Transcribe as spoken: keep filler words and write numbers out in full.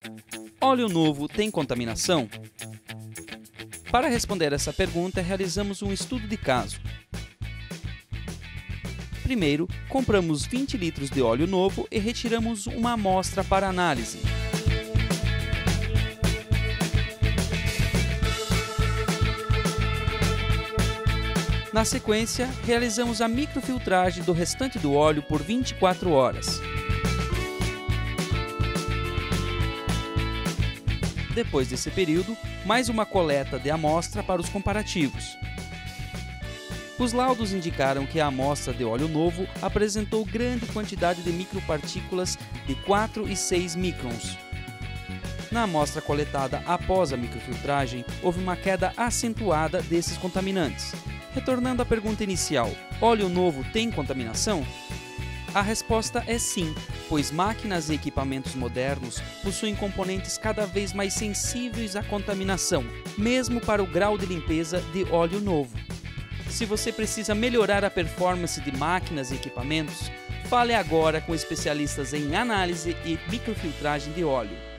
Óleo novo tem contaminação? Para responder essa pergunta, realizamos um estudo de caso. Primeiro, compramos vinte litros de óleo novo e retiramos uma amostra para análise. Na sequência, realizamos a microfiltragem do restante do óleo por vinte e quatro horas. Depois desse período, mais uma coleta de amostra para os comparativos. Os laudos indicaram que a amostra de óleo novo apresentou grande quantidade de micropartículas de quatro e seis microns. Na amostra coletada após a microfiltragem, houve uma queda acentuada desses contaminantes. Retornando à pergunta inicial, óleo novo tem contaminação? A resposta é sim, pois máquinas e equipamentos modernos possuem componentes cada vez mais sensíveis à contaminação, mesmo para o grau de limpeza de óleo novo. Se você precisa melhorar a performance de máquinas e equipamentos, fale agora com especialistas em análise e microfiltragem de óleo.